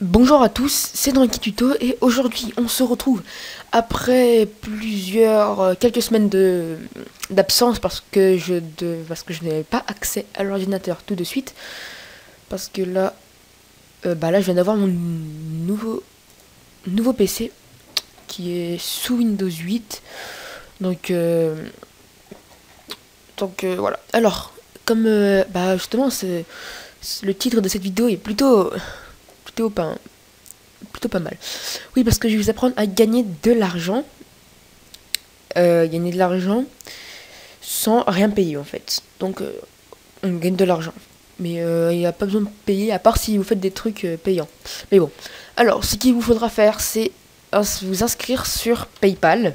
Bonjour à tous, c'est Drunky Tuto et aujourd'hui on se retrouve après quelques semaines d'absence parce que je n'avais pas accès à l'ordinateur tout de suite parce que là je viens d'avoir mon nouveau PC qui est sous Windows 8 donc voilà. Alors comme justement le titre de cette vidéo est plutôt pas mal. Oui, parce que je vais vous apprendre à gagner de l'argent. Gagner de l'argent sans rien payer en fait. Donc on gagne de l'argent. Mais il n'y a pas besoin de payer à part si vous faites des trucs payants. Mais bon. Alors, ce qu'il vous faudra faire, c'est vous inscrire sur PayPal.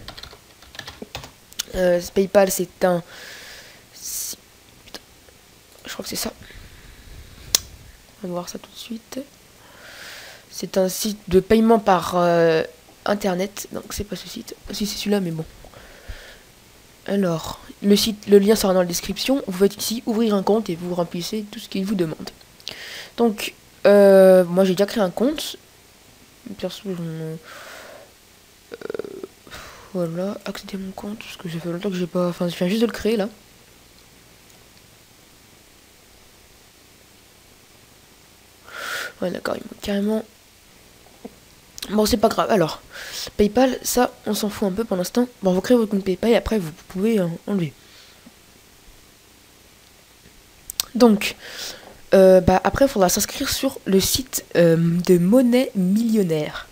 PayPal, c'est un... Putain, je crois que c'est ça. On va voir ça tout de suite. C'est un site de paiement par internet. Donc c'est pas ce site. Si c'est celui-là, mais bon. Alors, le lien sera dans la description. Vous faites ici ouvrir un compte et vous remplissez tout ce qu'il vous demande. Donc, moi j'ai déjà créé un compte. Perso, voilà, accéder à mon compte. Parce que ça fait longtemps que j'ai pas. Enfin, je viens juste de le créer là. Ouais, d'accord, il m'a carrément. Bon, c'est pas grave. Alors, PayPal, ça, on s'en fout un peu pour l'instant. Bon, vous créez votre compte PayPal et après, vous pouvez enlever. Donc, après, il faudra s'inscrire sur le site de Monnaie Millionnaire.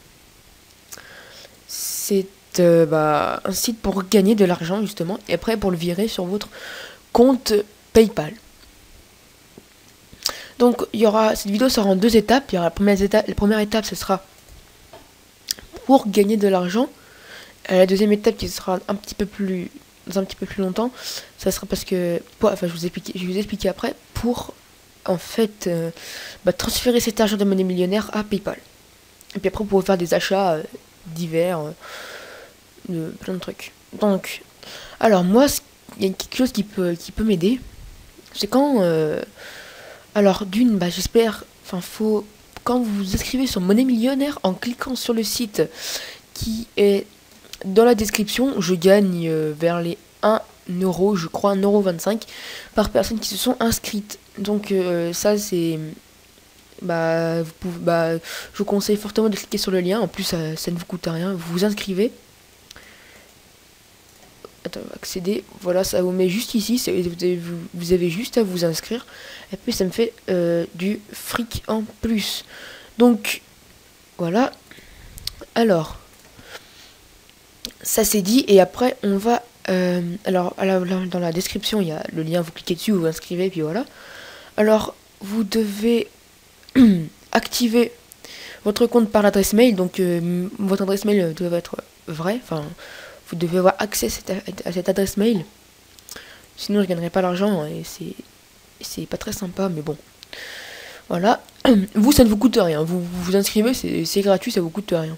C'est un site pour gagner de l'argent, justement, et après, pour le virer sur votre compte PayPal. Donc, cette vidéo sera en deux étapes. Il y aura la première étape, ce sera pour gagner de l'argent. La deuxième étape qui sera un petit peu plus longtemps, ça sera parce que je vais vous expliquer après pour en fait transférer cet argent de Monnaie Millionnaire à PayPal. Et puis après vous pouvez faire des achats divers, plein de trucs. Donc alors moi il y a quelque chose qui peut m'aider, c'est quand j'espère, quand vous vous inscrivez sur Monnaie Millionnaire en cliquant sur le site qui est dans la description, je gagne vers les 1 euro, je crois 1,25 € par personne qui se sont inscrites. Donc ça c'est... je vous conseille fortement de cliquer sur le lien. En plus ça ne vous coûte rien. Vous vous inscrivez. Attends, accéder. Voilà, ça vous met juste ici. Vous avez juste à vous inscrire. Et puis ça me fait du fric en plus. Donc voilà. Alors... ça c'est dit et après on va dans la description il y a le lien, vous cliquez dessus, vous vous inscrivez et puis voilà. Alors vous devez activer votre compte par l'adresse mail, donc votre adresse mail doit être vraie, enfin vous devez avoir accès à cette adresse mail, sinon je gagnerai pas l'argent et c'est pas très sympa, mais bon voilà. Vous, ça ne vous coûte rien, vous vous inscrivez, c'est gratuit, ça vous coûte rien.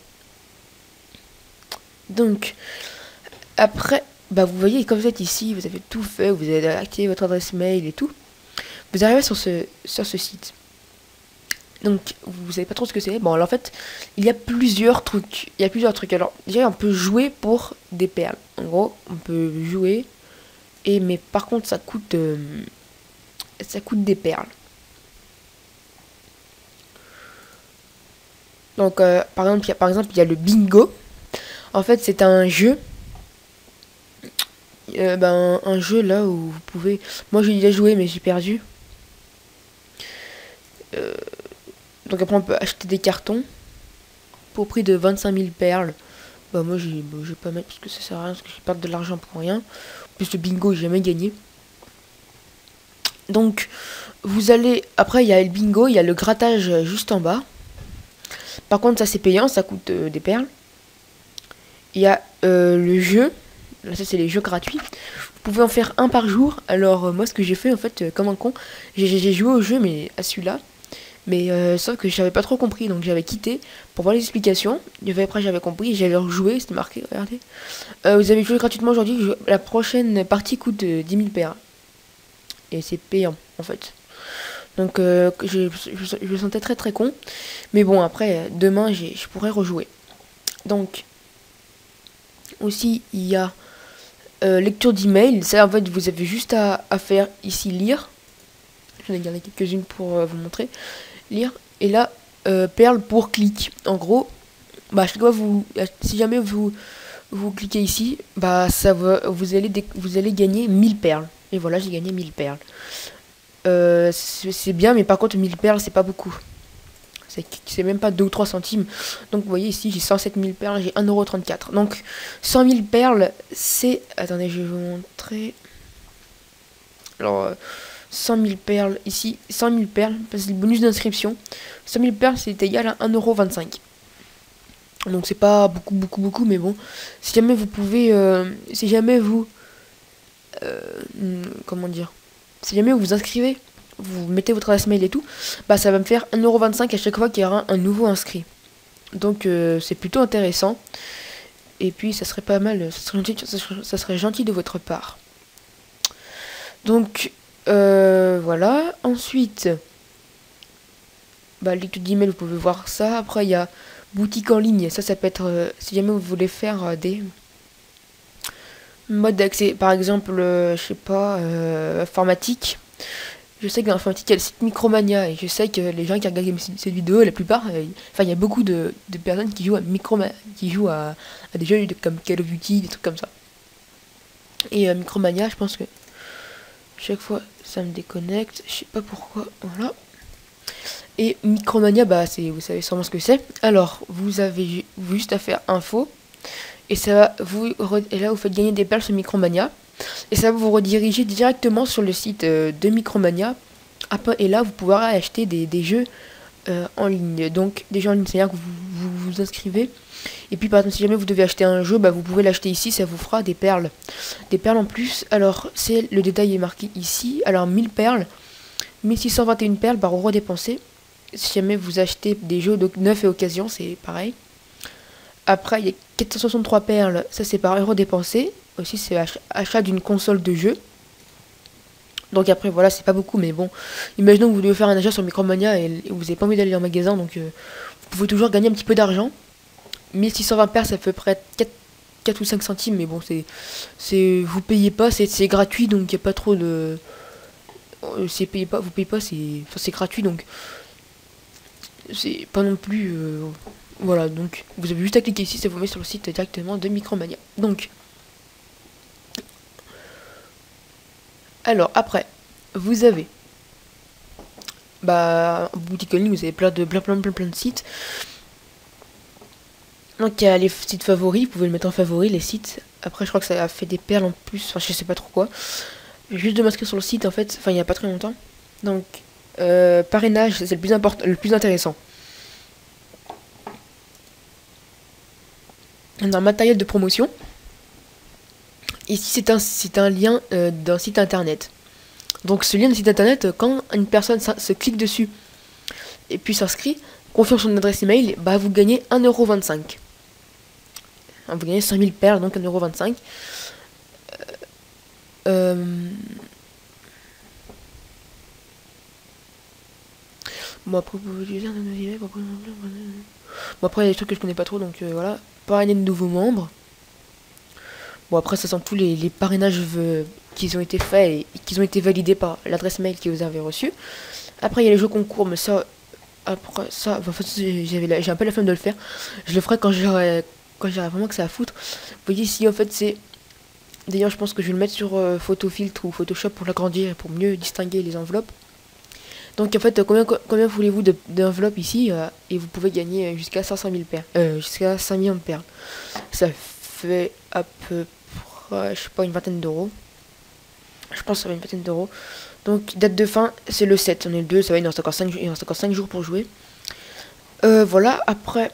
Donc, après, vous voyez, comme vous êtes ici, vous avez tout fait, vous avez activé votre adresse mail et tout. Vous arrivez sur ce site. Donc, vous savez pas trop ce que c'est. Bon, alors en fait, il y a plusieurs trucs. Alors, déjà, on peut jouer pour des perles. En gros, on peut jouer. Mais par contre, ça coûte des perles. Donc, par exemple, il y a le bingo. En fait, c'est un jeu. Un jeu là où vous pouvez... Moi, j'ai déjà joué, mais j'ai perdu. Donc après, on peut acheter des cartons pour prix de 25 000 perles. Moi, je vais pas mettre parce que ça sert à rien, parce que je perds de l'argent pour rien. En plus, le bingo, j'ai jamais gagné. Donc, vous allez... Après, il y a le bingo, il y a le grattage juste en bas. Par contre, ça, c'est payant, ça coûte des perles. Il y a le jeu. Là, ça, c'est les jeux gratuits. Vous pouvez en faire un par jour. Alors, moi, ce que j'ai fait, en fait, comme un con, j'ai joué au jeu, mais à celui-là. Mais sauf que j'avais pas trop compris, donc j'avais quitté pour voir les explications. Après, j'avais compris, j'avais rejoué, c'était marqué, regardez. Vous avez joué gratuitement aujourd'hui. La prochaine partie coûte 10 000 PA. Et c'est payant, en fait. Donc je me sentais très très con. Mais bon, après, demain, je pourrais rejouer. Donc, aussi, il y a lecture d'email. Ça, en fait, vous avez juste à faire ici lire. J'en ai gardé quelques-unes pour vous montrer. Lire. Et là, perle pour clic. En gros, bah, chaque fois si jamais vous cliquez ici, bah, vous allez gagner 1000 perles. Et voilà, j'ai gagné 1000 perles. C'est bien, mais par contre, 1000 perles, c'est pas beaucoup. C'est même pas 2 ou 3 centimes. Donc vous voyez ici, j'ai 107 000 perles, j'ai 1,34 €. Donc 100 000 perles, c'est... Attendez, je vais vous montrer. Alors, 100 000 perles, ici, 100 000 perles, c'est le bonus d'inscription. 100 000 perles, c'est égal à 1,25 €. Donc c'est pas beaucoup, mais bon. Si jamais vous pouvez... si jamais vous... comment dire, si jamais vous vous inscrivez, vous mettez votre adresse mail et tout, bah ça va me faire 1,25 € à chaque fois qu'il y aura un nouveau inscrit. Donc c'est plutôt intéressant. Et puis ça serait pas mal, ça serait gentil de votre part. Donc voilà. Ensuite, bah lecture d'email, vous pouvez voir ça. Après il y a boutique en ligne. Ça peut être si jamais vous voulez faire des modes d'accès, par exemple, je sais pas, informatique. Je sais que dans l'informatique, il y a le site Micromania, et je sais que les gens qui regardent cette vidéo, la plupart, enfin, il y a beaucoup de personnes qui jouent à des jeux comme Call of Duty, des trucs comme ça. Et Micromania, je pense que chaque fois, ça me déconnecte, je sais pas pourquoi, voilà. Et Micromania, bah, vous savez sûrement ce que c'est. Alors, vous avez juste à faire info, et ça va et là, vous faites gagner des perles sur Micromania. Et ça va vous rediriger directement sur le site de Micromania. Et là, vous pourrez acheter des jeux en ligne. Donc, des jeux en ligne, c'est-à-dire que vous inscrivez. Et puis, par exemple, si jamais vous devez acheter un jeu, bah, vous pouvez l'acheter ici. Ça vous fera des perles. Des perles en plus. Alors, le détail est marqué ici. Alors, 1000 perles. 1621 perles par euro dépensé. Si jamais vous achetez des jeux de neuf et occasion, c'est pareil. Après, il y a 463 perles. Ça, c'est par euro dépensé. Aussi, c'est achat d'une console de jeu. Donc après, voilà, c'est pas beaucoup, mais bon. Imaginons que vous devez faire un achat sur Micromania et vous n'avez pas envie d'aller en magasin, donc vous pouvez toujours gagner un petit peu d'argent. 1620 perles, ça fait près 4 ou 5 centimes, mais bon, vous payez pas, c'est gratuit, donc il n'y a pas trop de... vous payez pas, c'est gratuit, donc c'est pas non plus... voilà, donc vous avez juste à cliquer ici, ça vous met sur le site directement de Micromania. Donc... Alors après, vous avez boutique en ligne, vous avez plein de sites. Donc il y a les sites favoris, vous pouvez le mettre en favoris les sites. Après je crois que ça a fait des perles en plus, enfin je sais pas trop quoi. Juste de m'inscrire sur le site en fait, enfin il y a pas très longtemps. Donc parrainage, c'est le plus important, le plus intéressant. Dans matériel de promotion. Ici, c'est un lien d'un site internet. Donc, ce lien de site internet, quand une personne se clique dessus et puis s'inscrit, confirme son adresse email, bah vous gagnez 1,25 €. Vous gagnez 5000 perles, donc 1,25 €. Bon, après, vous pouvez utiliser un email. Bon, après, il y a des trucs que je connais pas trop, donc voilà. Parrainer de nouveaux membres. Bon, après, ça sent tous les parrainages qui ont été faits et qui ont été validés par l'adresse mail que vous avez reçue. Après, il y a les jeux concours, mais ça, après, ça, en fait, j'ai un peu la flemme de le faire. Je le ferai quand j'aurai vraiment que ça à foutre. Vous voyez ici, en fait, c'est... D'ailleurs, je pense que je vais le mettre sur Photofiltre ou Photoshop pour l'agrandir et pour mieux distinguer les enveloppes. Donc, en fait, combien voulez-vous d'enveloppes ici et vous pouvez gagner jusqu'à 500 000 perles. Jusqu'à 5 millions de perles. Ça fait à peu près, je sais pas, une vingtaine d'euros. Je pense que ça va une vingtaine d'euros. Donc, date de fin, c'est le 7. On est le 2, ça va, il reste encore 5 jours pour jouer. Voilà, après,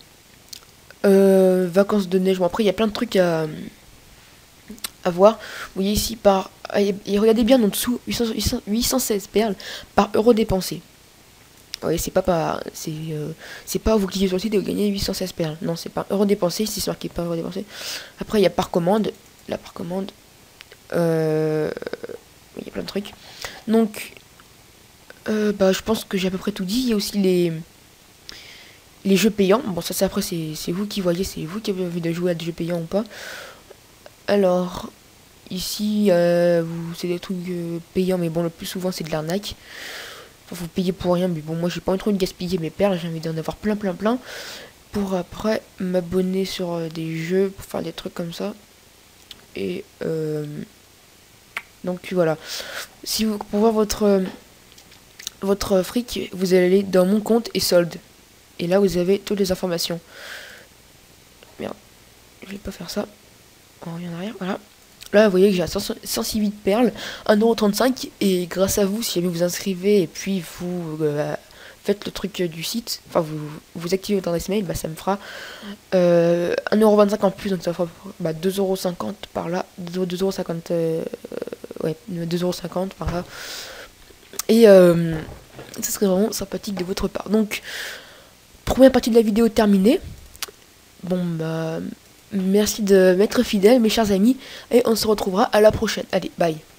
vacances de neige. Bon, après, il y a plein de trucs à voir. Vous voyez ici, et regardez bien en dessous, 816 perles par euro dépensé. Oui, c'est pas vous cliquez sur le site et vous gagnez 816 perles. Non, c'est pas euro dépensé, ici c'est marqué pas euro dépensé. Après, il y a par commande. La par commande. Il y a plein de trucs. Donc, Bah, je pense que j'ai à peu près tout dit. Il y a aussi les jeux payants. Bon, ça, c'est après, c'est vous qui voyez, c'est vous qui avez envie de jouer à des jeux payants ou pas. Alors, ici, c'est des trucs payants, mais bon, le plus souvent, c'est de l'arnaque. Enfin, vous payez pour rien, mais bon, moi, j'ai pas envie trop de gaspiller mes perles. J'ai envie d'en avoir plein, plein, plein. Pour après m'abonner sur des jeux, pour faire des trucs comme ça. Et donc, voilà. Si vous, pour voir votre fric, vous allez aller dans mon compte et solde. Et là, vous avez toutes les informations. Merde, je vais pas faire ça. On revient en arrière, voilà. Là, vous voyez que j'ai 108 perles, 1,35€. Et grâce à vous, si jamais vous inscrivez et puis vous faites le truc du site, enfin, vous activez votre adresse mail, bah, ça me fera 1,25€ en plus. Donc ça fera 2,50€ par là. 2,50€, ouais, 2,50€ par là. Et ça serait vraiment sympathique de votre part. Donc, première partie de la vidéo terminée. Bon, bah, merci de m'être fidèle, mes chers amis, et on se retrouvera à la prochaine. Allez, bye.